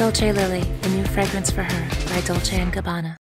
Dolce Lily, the new fragrance for her by Dolce&Gabbana.